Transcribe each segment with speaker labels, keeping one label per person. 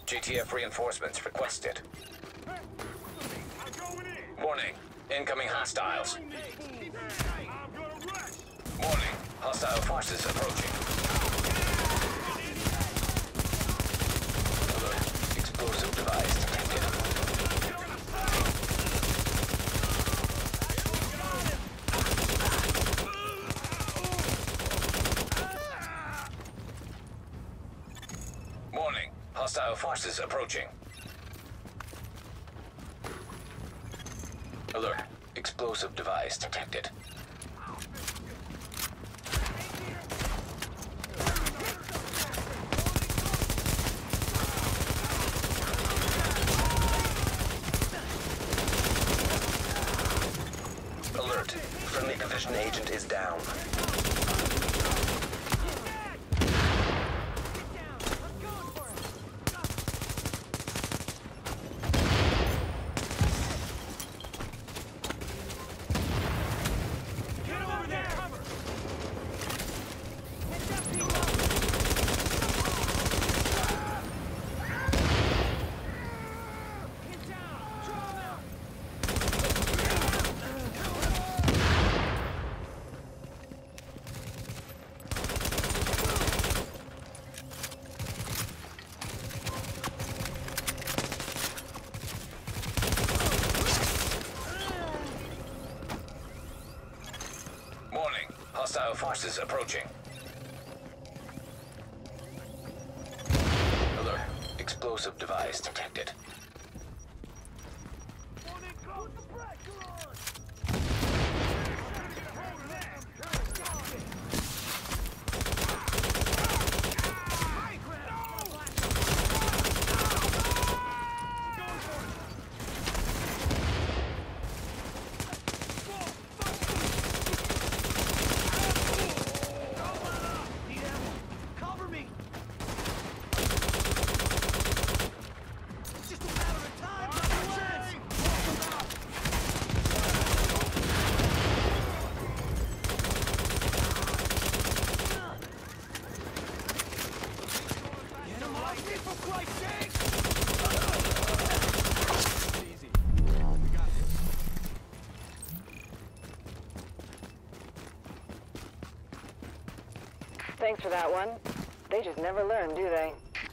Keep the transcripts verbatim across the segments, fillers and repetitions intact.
Speaker 1: G T F reinforcements requested. Warning. Incoming hostiles. Warning. Hostile forces approaching. Alert. Explosive device detected. Warning. Hostile forces approaching. Alert. Explosive device detected. Alert. Friendly division agent is down. Warning. Hostile forces approaching. Alert. Explosive device detected.
Speaker 2: Thanks for that one. They just never learn, do they?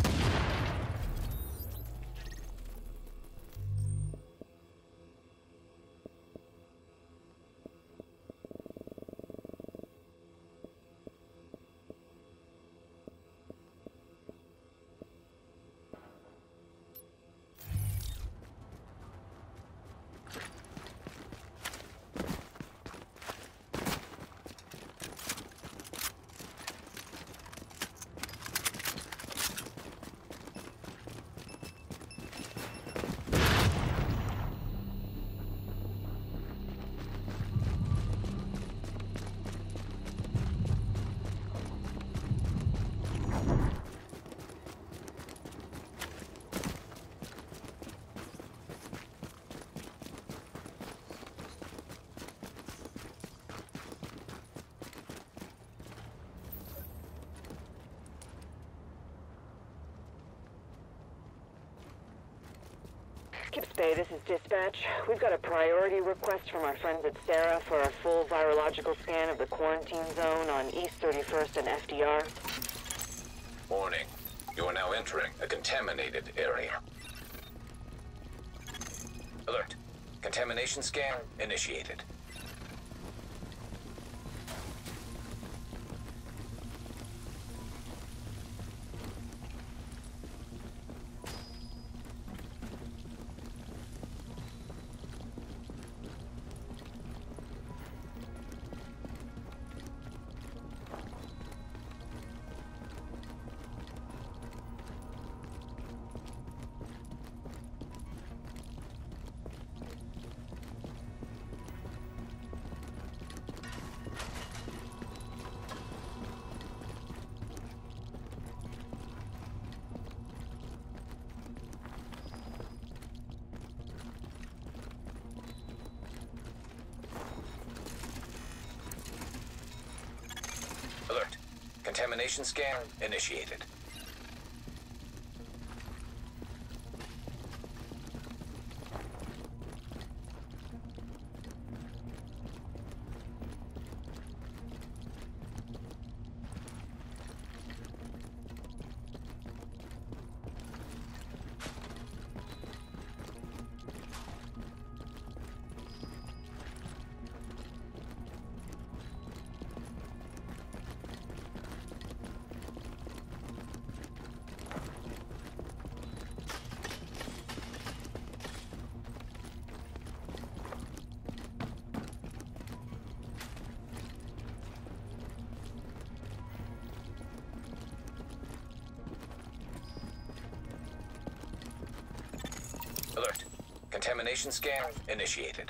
Speaker 2: Skip Spay, this is dispatch. We've got a priority request from our friends at Sarah for a full virological scan of the quarantine zone on East thirty-first and F D R.
Speaker 1: Warning. You are now entering a contaminated area. Alert. Contamination scan initiated. Alert. Contamination scan initiated. Alert. Contamination scan initiated.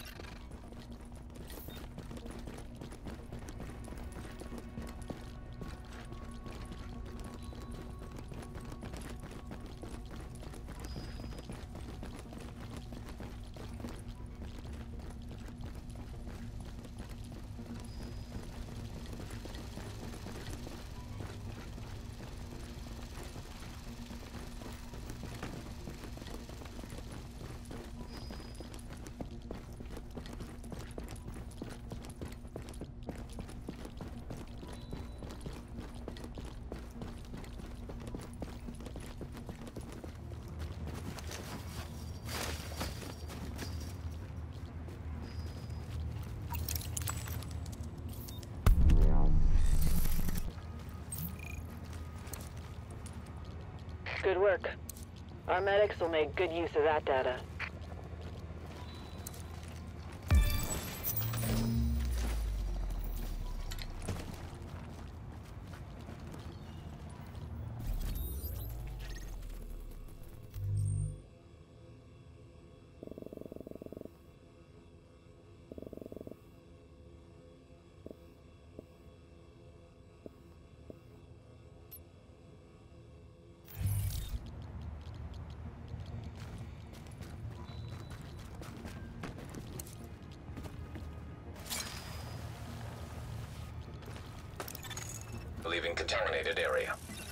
Speaker 2: Good work. Our medics will make good use of that data.
Speaker 1: Leaving contaminated area.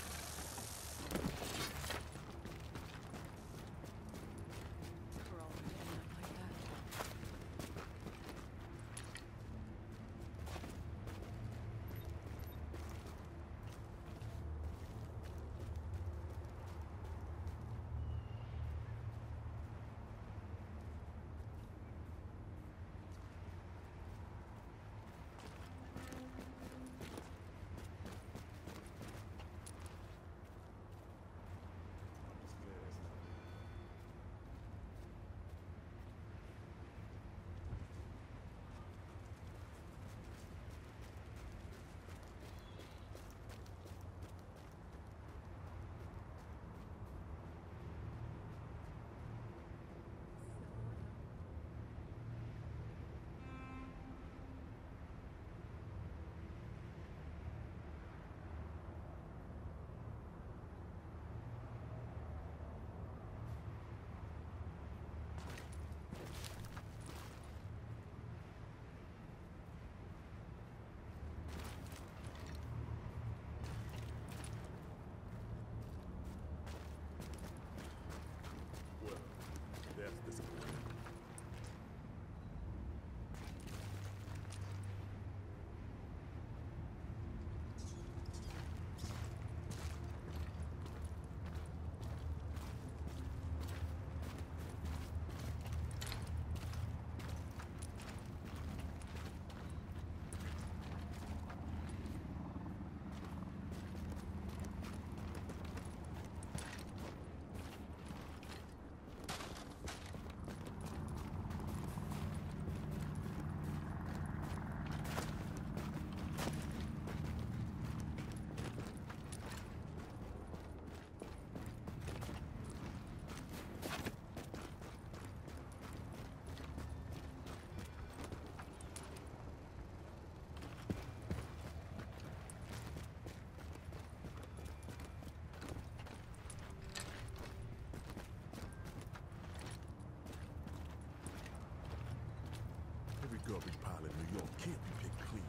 Speaker 3: Garbage pile in New York can't be picked clean.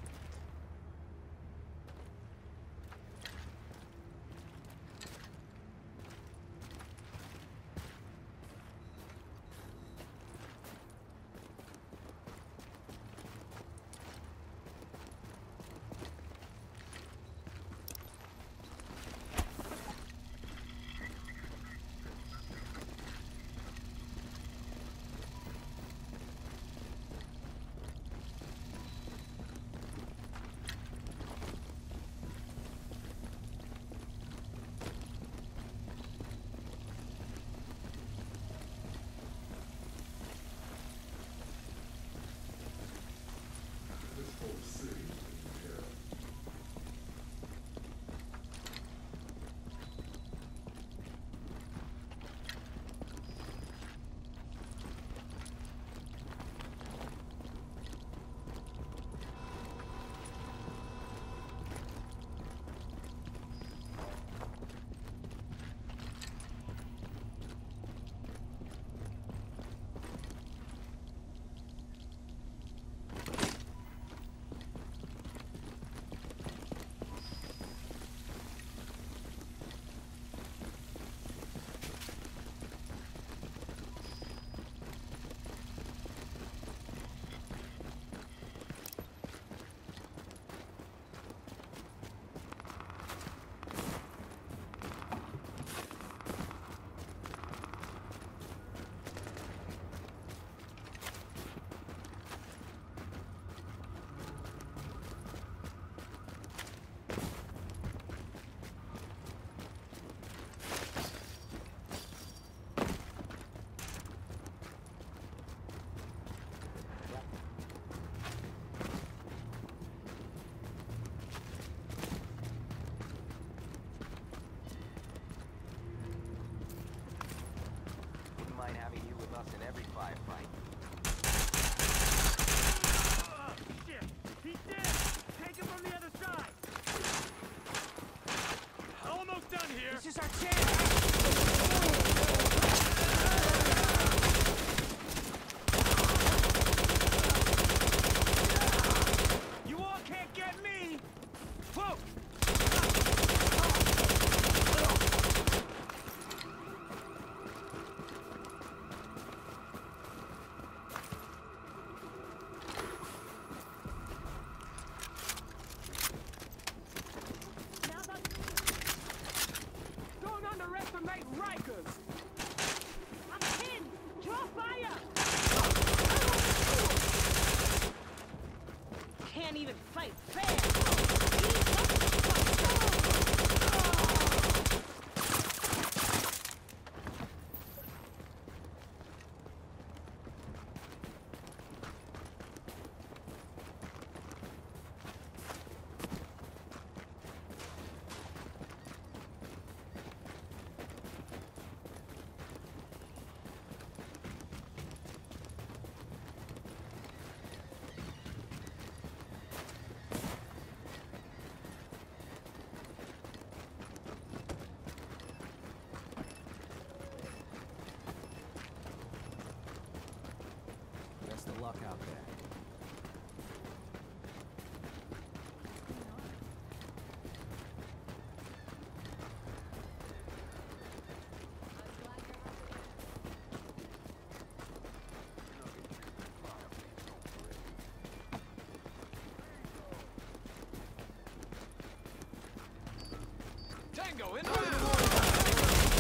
Speaker 4: Tango in.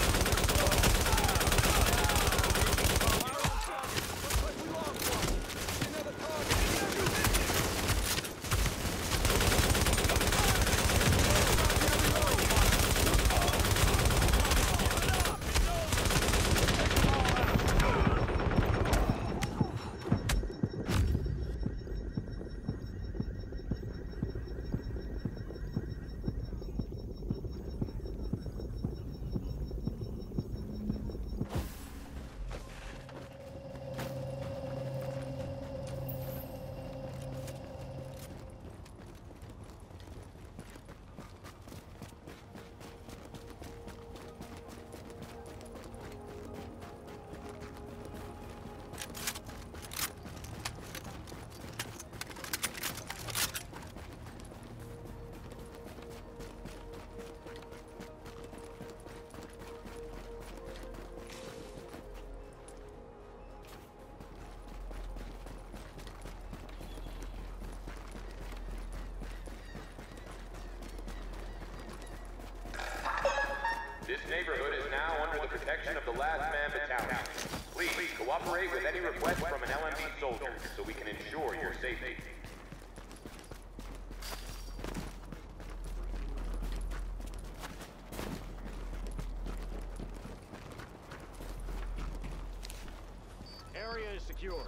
Speaker 5: This neighborhood is now under the protection of the Last Man Battalion. Please cooperate with any request from an L M D soldier so we can ensure your safety.
Speaker 4: Area is secure.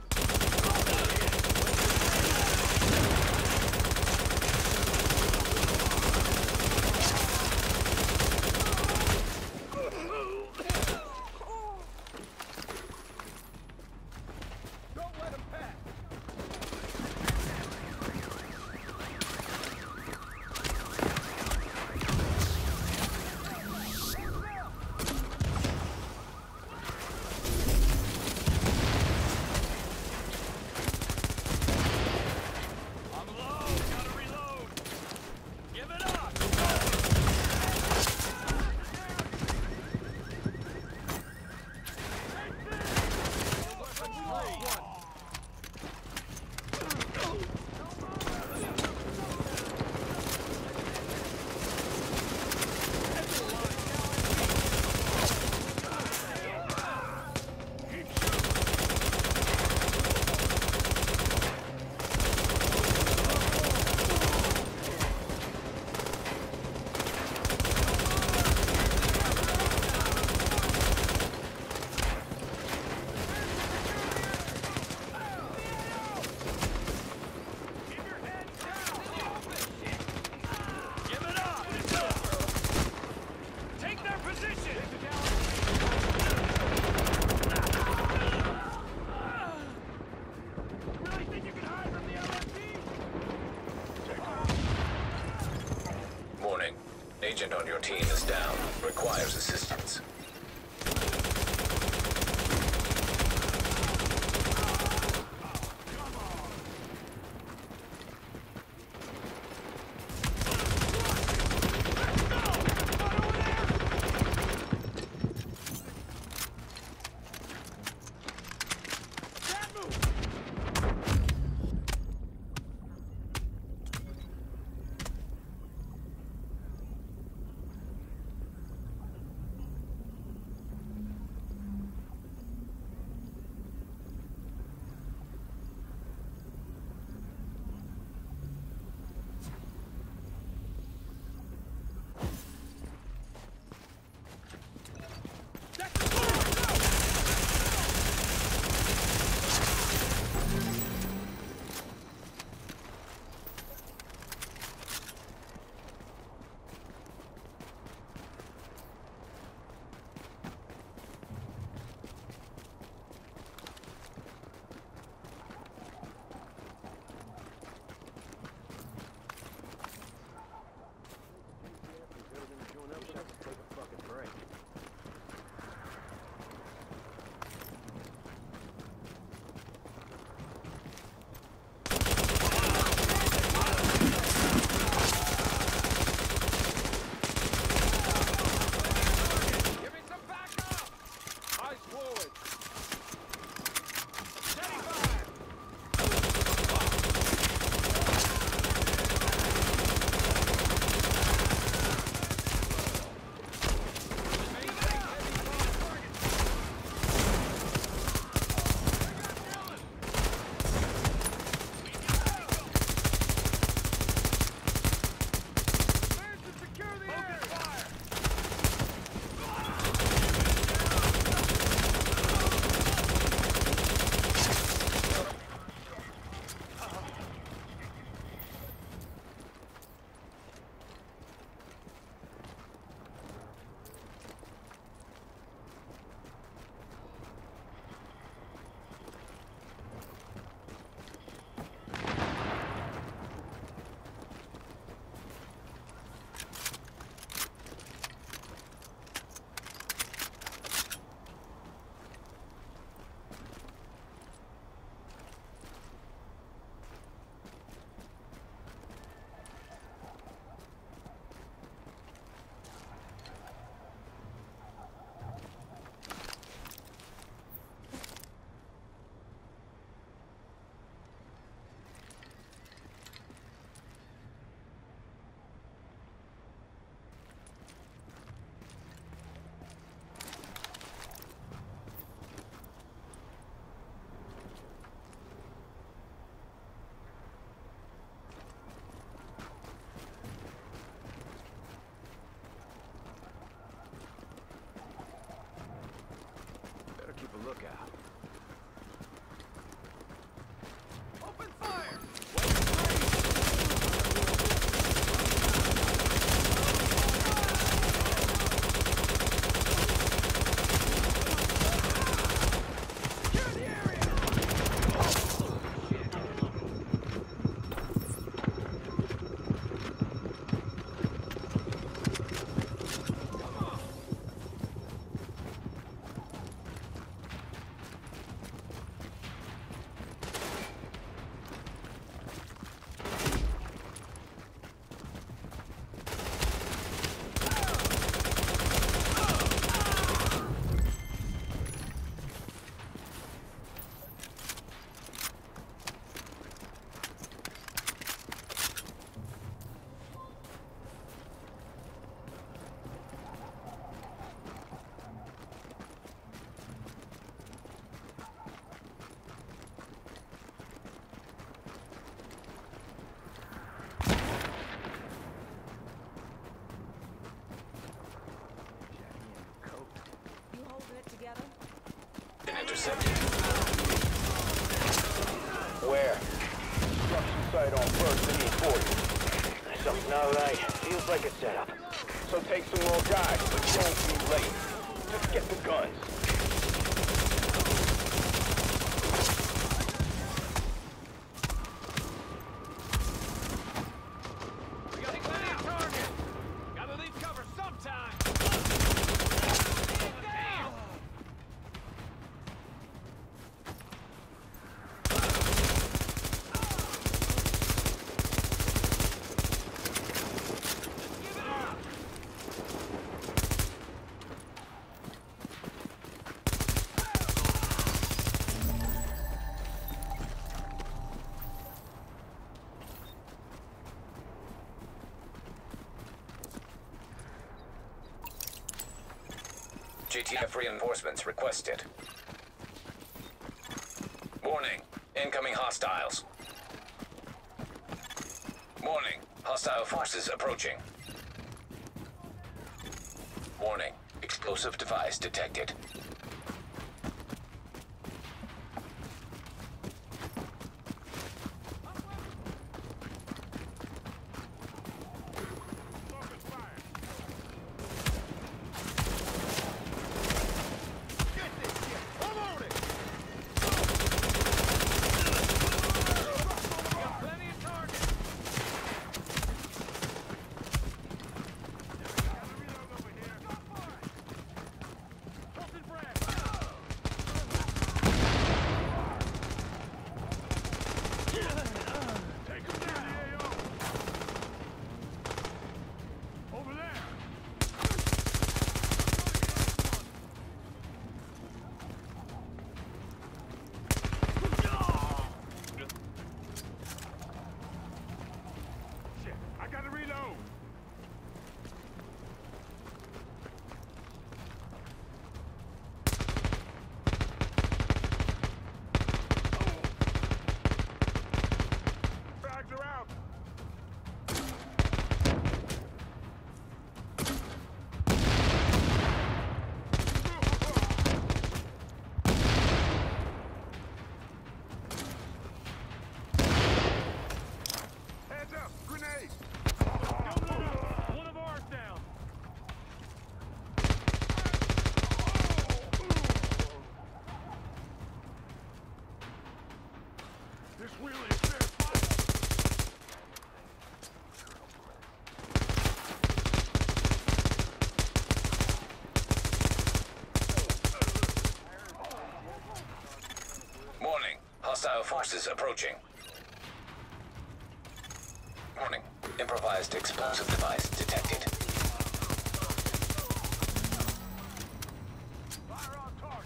Speaker 1: Agent on your team is down. Requires assistance.
Speaker 4: the lookout. Open fire!
Speaker 1: Been intercepted.
Speaker 6: Where? Construction site on first and E forty.
Speaker 7: Something's not right. Feels like a setup.
Speaker 6: So take some more guys, but don't be late. Just get the guns.
Speaker 4: We got plenty of target. Gotta leave cover sometime. Damn!
Speaker 1: G T F reinforcements requested. Warning, incoming hostiles. Warning, hostile forces approaching. Warning, explosive device detected. Warning, hostile forces approaching. Warning, improvised explosive device detected.
Speaker 4: Fire on target.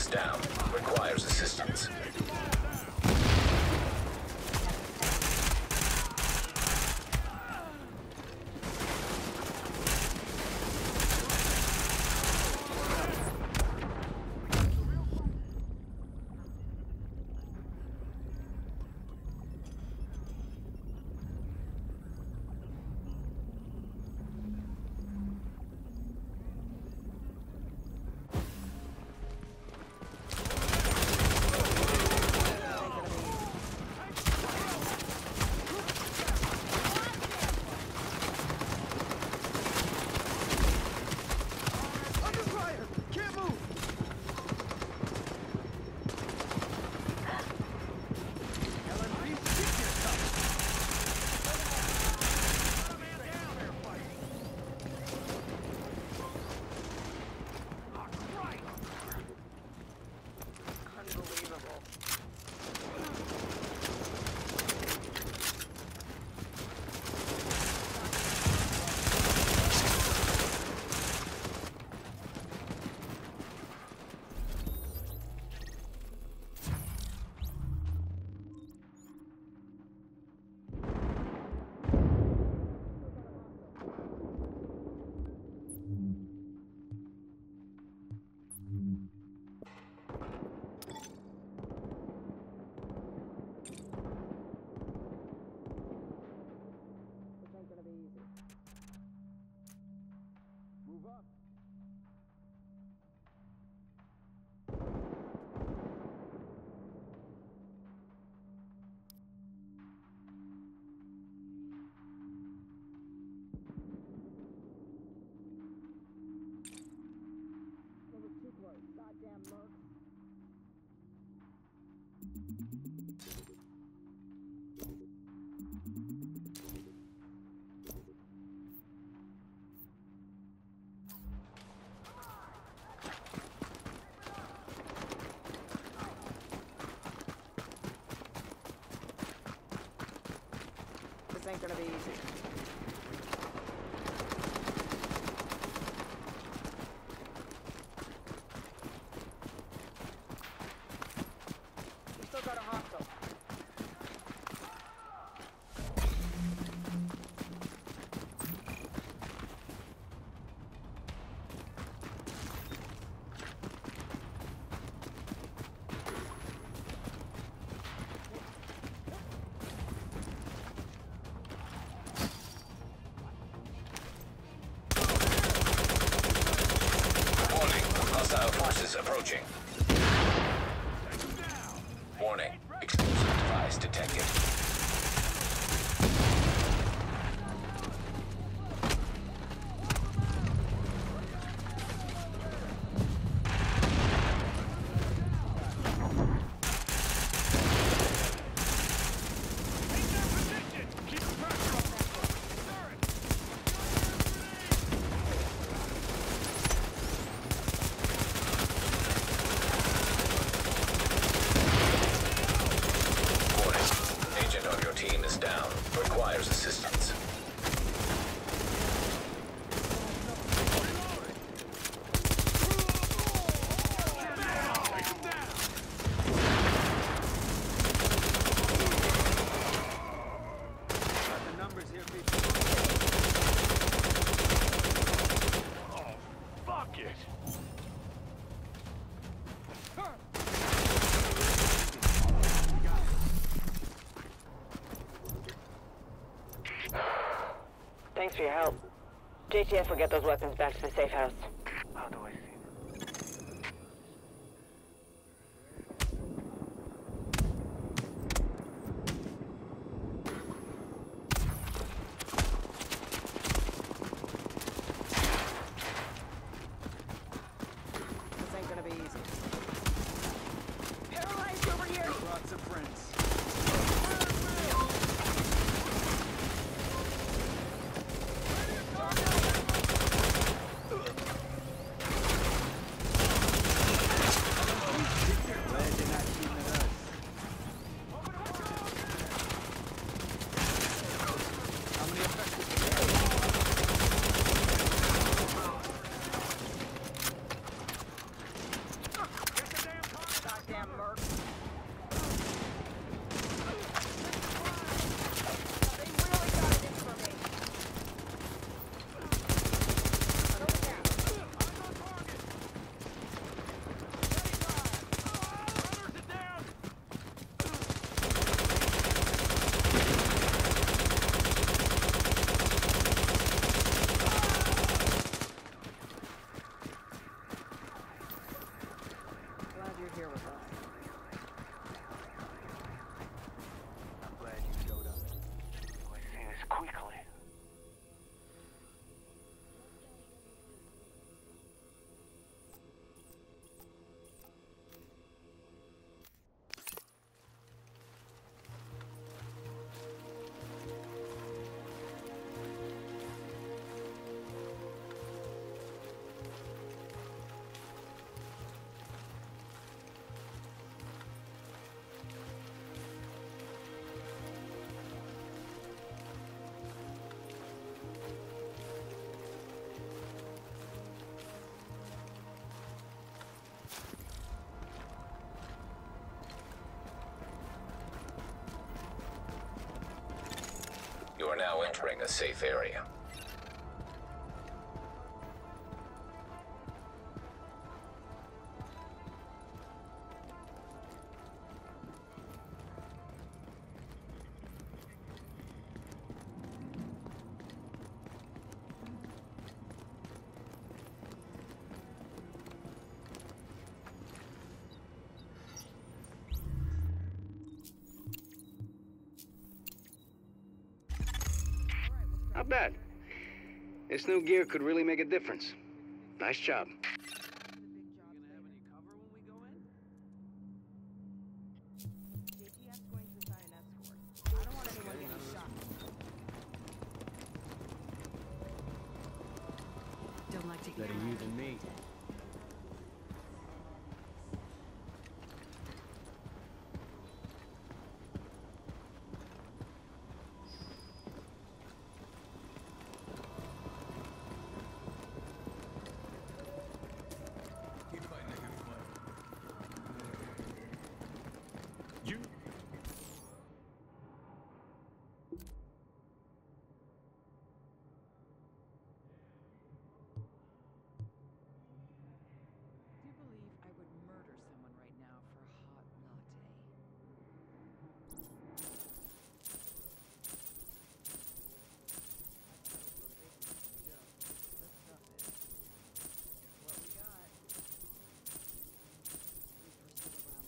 Speaker 1: down. Requires assistance.
Speaker 8: Ain't gonna be easy. We still got a hostile.
Speaker 1: Hostile forces approaching. Warning. Explosive device detected. Assistance.
Speaker 2: Thanks for your help. J T F will get those weapons back to the safe house.
Speaker 7: How do I see them?
Speaker 8: This ain't gonna be easy. Paralyzed over here!
Speaker 4: Lots of friends.
Speaker 1: entering a safe area.
Speaker 9: Not bad. This new gear could really make a difference. Nice job.
Speaker 8: Don't like to
Speaker 10: Better you than me.
Speaker 3: You.
Speaker 8: Do you believe I would murder someone right now for a hot latte? What we got? At least we're still around.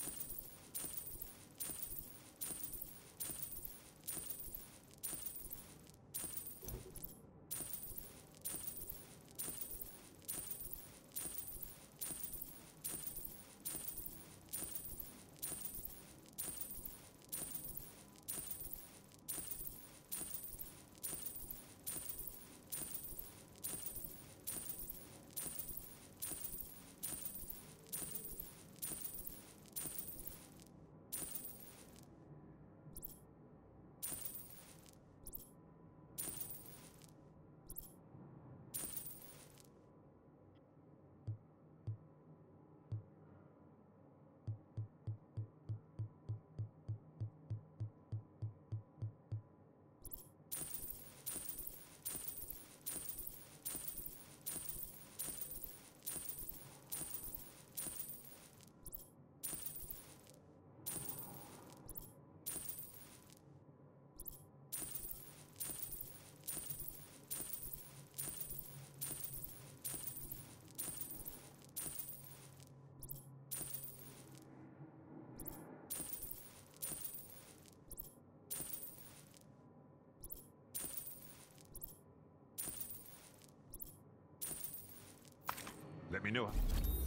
Speaker 3: Let me know.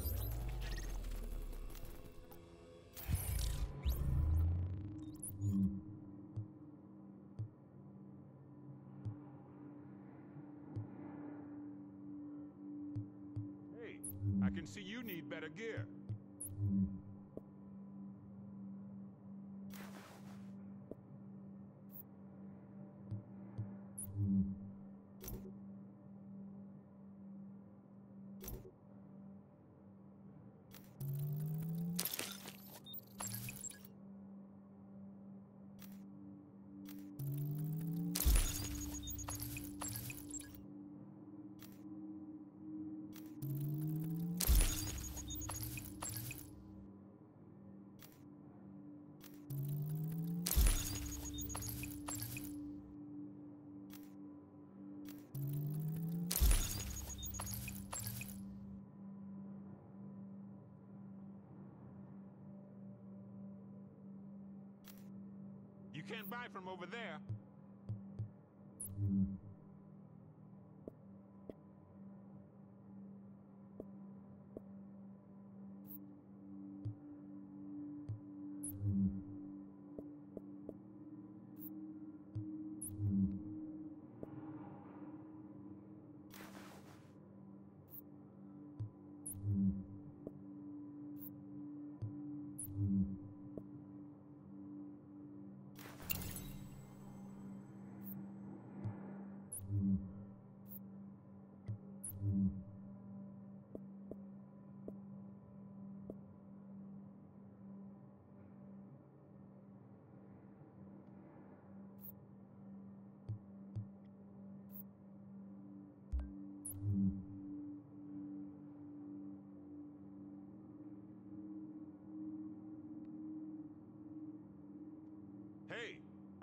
Speaker 3: Hey, I can see you need better gear. You can't buy from over there.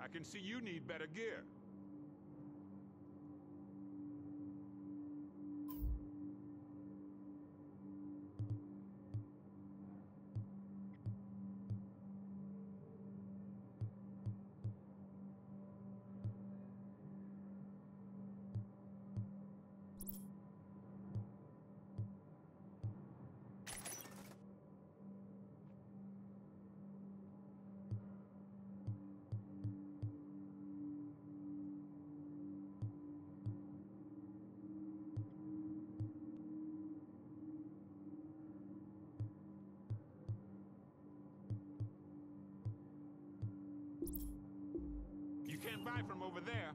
Speaker 3: I can see you need better gear. You can't buy from over there.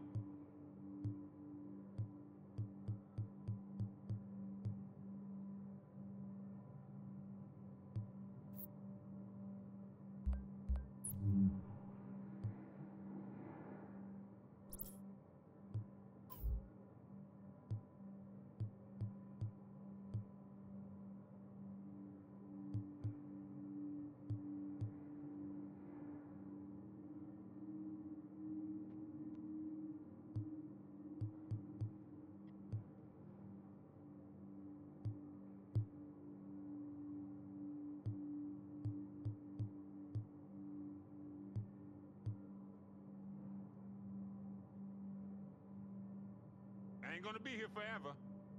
Speaker 3: I ain't gonna be here forever.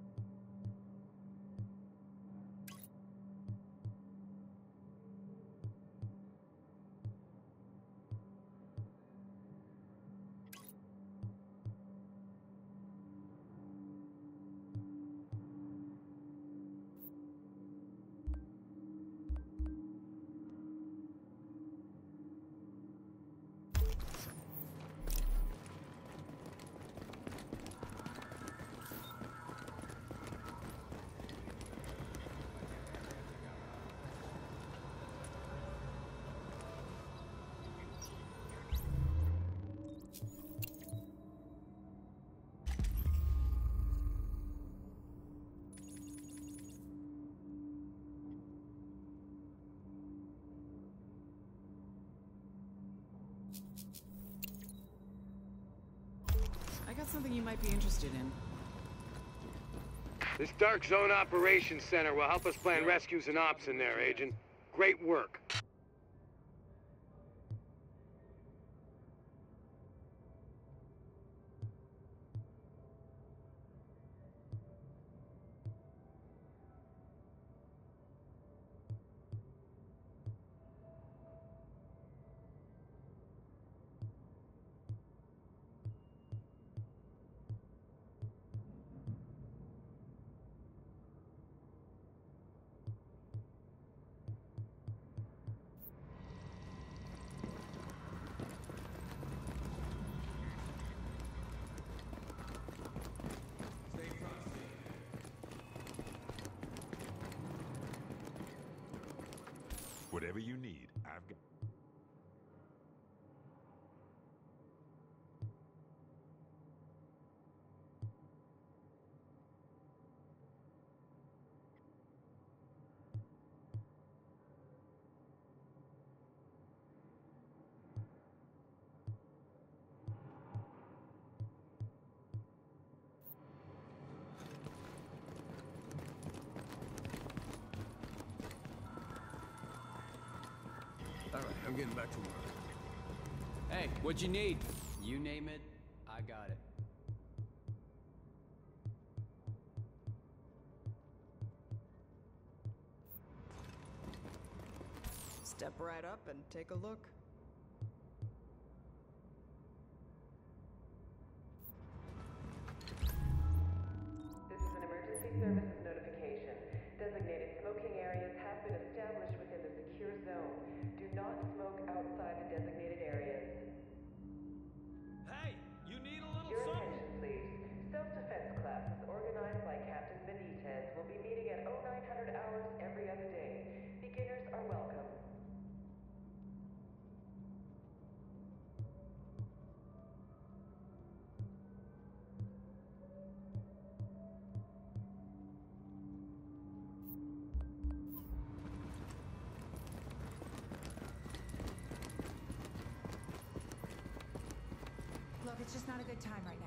Speaker 8: I got something you might be interested in.
Speaker 9: This Dark Zone Operations Center will help us plan rescues and ops in there, Agent. Great work.
Speaker 3: Whatever you need, I've got.
Speaker 10: Alright, I'm getting back to work.
Speaker 11: Hey, what'd you need? You name it, I got it.
Speaker 8: Step right up and take a look.
Speaker 2: This is an emergency services notification. Designated smoking areas have been established within the secure zone. Do not smoke outside the designated areas.
Speaker 4: Hey, you need a little
Speaker 2: Your
Speaker 4: something?
Speaker 2: attention, please. Self-defense classes organized by Captain Benitez will be meeting at oh nine hundred hours every other day. Beginners are welcome.
Speaker 12: a good time right now.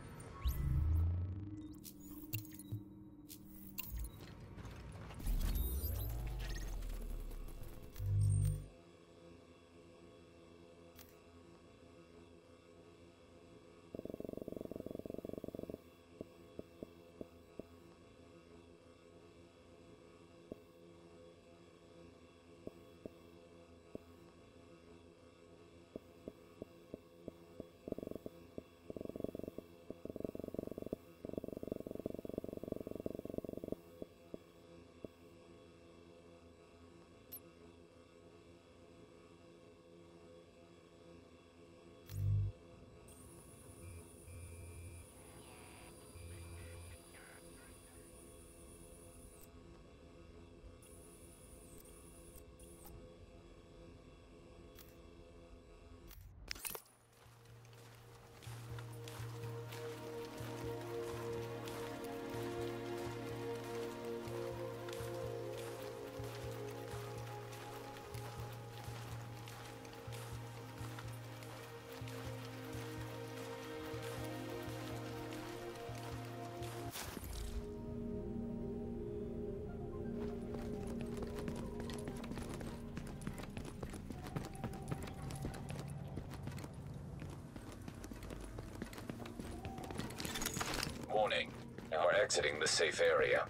Speaker 1: Warning. You are exiting the safe area.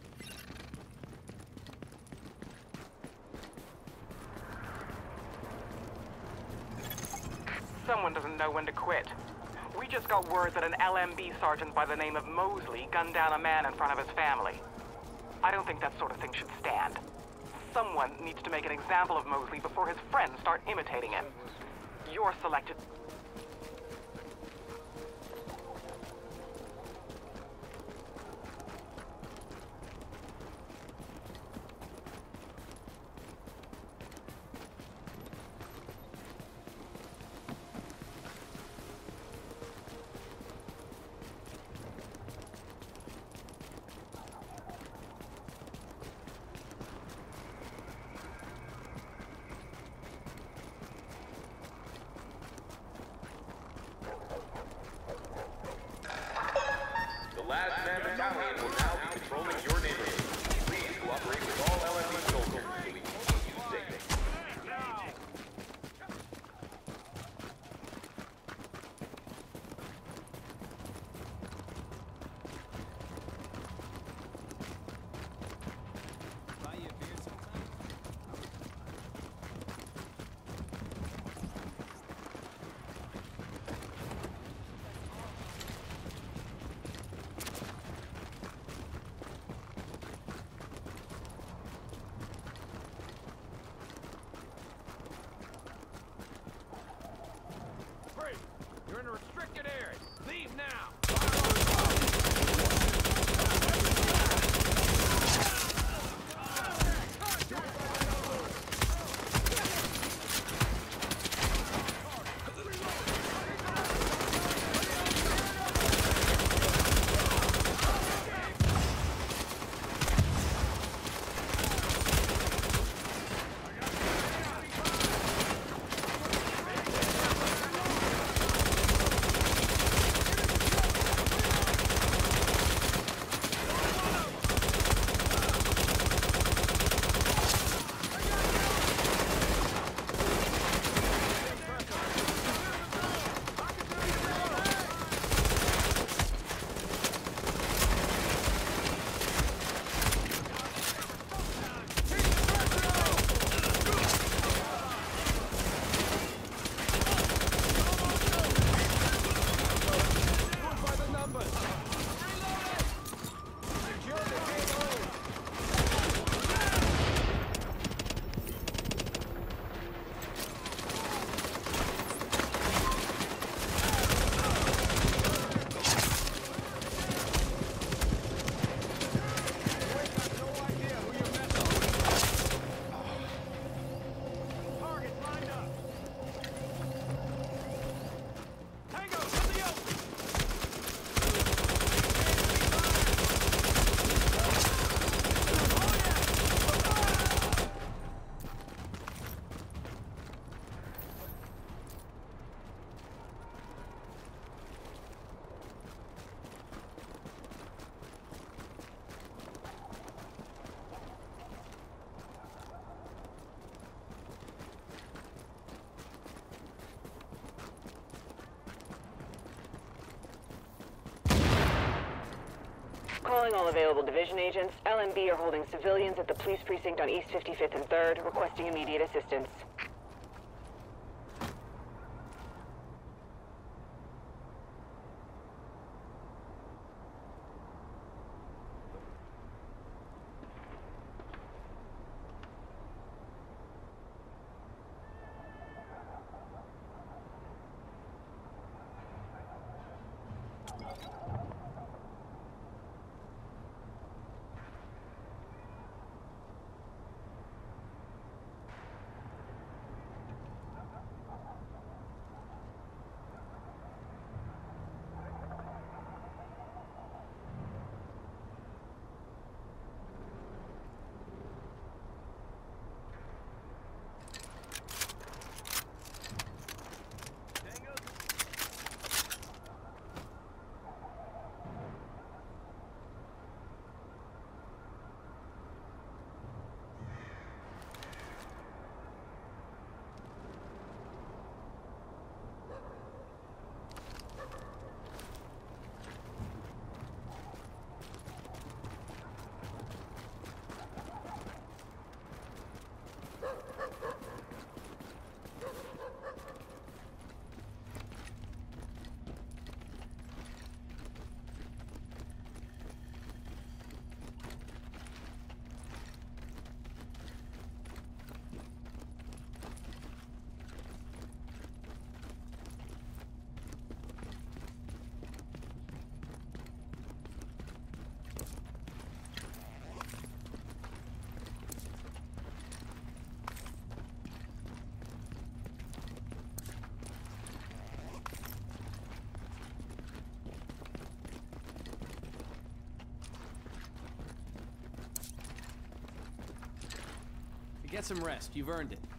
Speaker 13: Someone doesn't know when to quit. We just got word that an L M B sergeant by the name of Mosley gunned down a man in front of his family. I don't think that sort of thing should stand. Someone needs to make an example of Mosley before his friends start imitating him. You're selected.
Speaker 5: Last Man Battalion will now be patrolling your neighborhood. Please cooperate with all L M B soldiers so we can keep you safe.
Speaker 11: Buy you a beer sometime?
Speaker 2: Calling all available division agents. L M B are holding civilians at the police precinct on East fifty-fifth and third, requesting immediate assistance.
Speaker 11: Get some rest. You've earned it.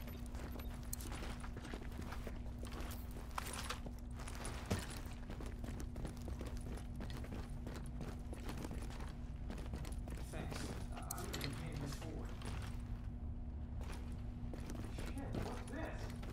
Speaker 12: Thanks. Uh, I'm gonna be paying this forward. Shit, what's this?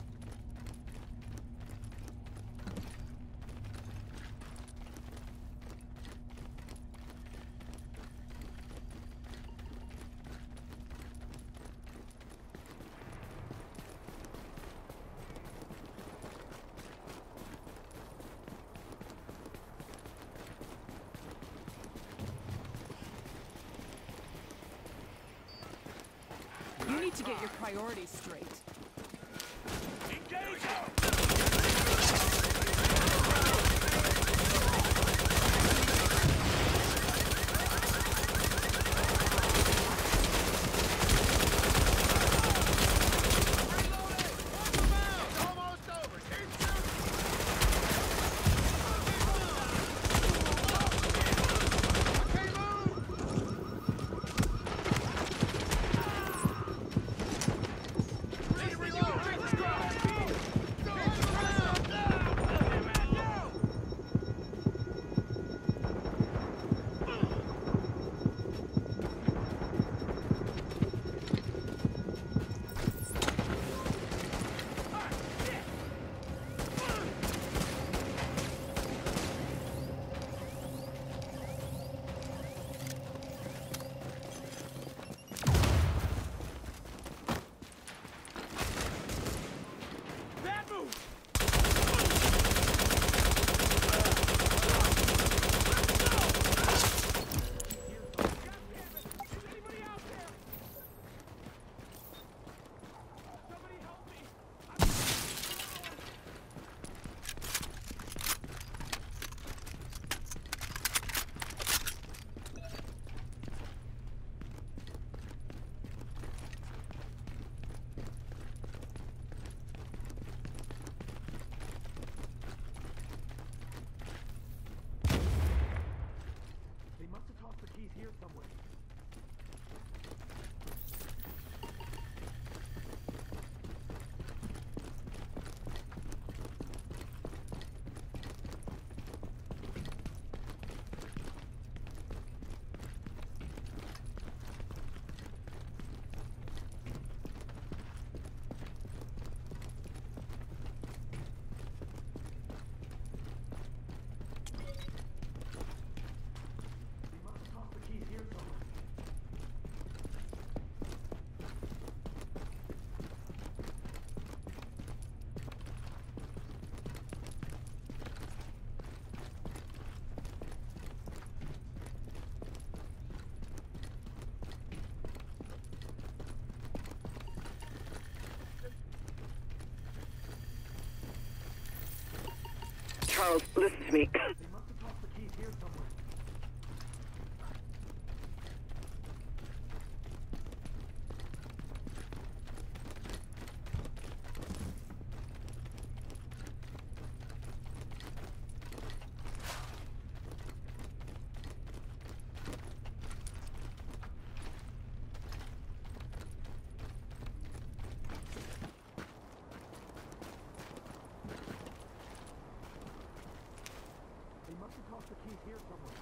Speaker 8: You need to get your priorities straight.
Speaker 4: Engage!
Speaker 2: Charles, listen to me.
Speaker 12: They must have tossed the keys here somewhere. They must have tossed the keys here somewhere.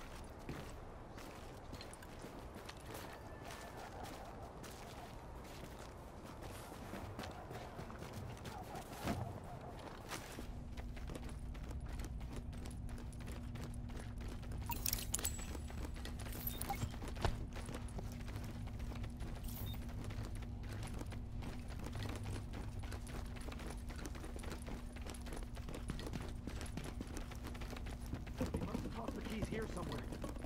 Speaker 12: They must have tossed the keys here somewhere.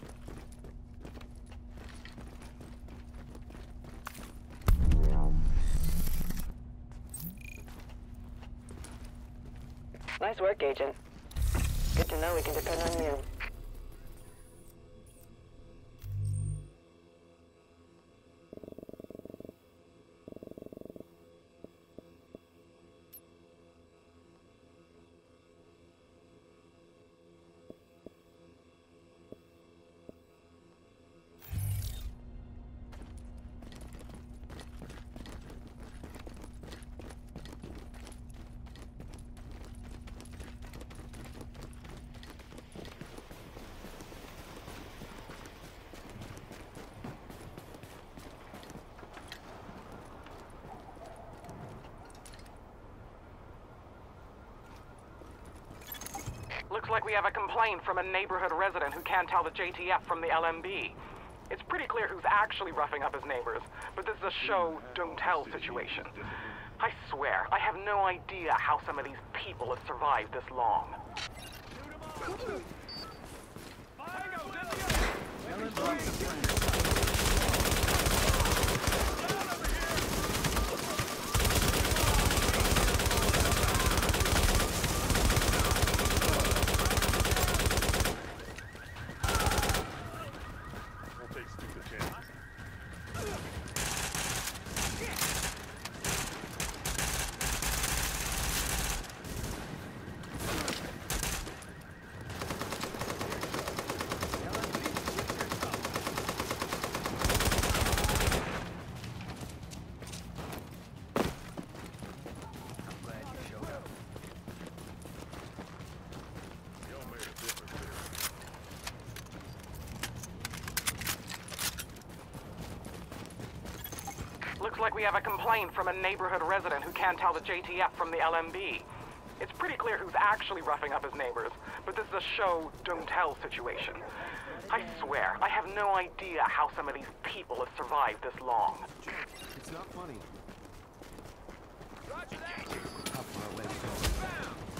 Speaker 2: Nice work, Agent. Good to know we can depend on you.
Speaker 13: Looks like we have a complaint from a neighborhood resident who can't tell the J T F from the L M B. It's pretty clear who's actually roughing up his neighbors, but this is a show, don't tell situation. I swear, I have no idea how some of these people have survived this long. Looks like we have a complaint from a neighborhood resident who can't tell the J T F from the L M B. It's pretty clear who's actually roughing up his neighbors, but this is a show, don't tell situation. I swear, I have no idea how some of these people have survived this long.
Speaker 10: It's not funny.
Speaker 4: Roger that!
Speaker 10: How far away we go?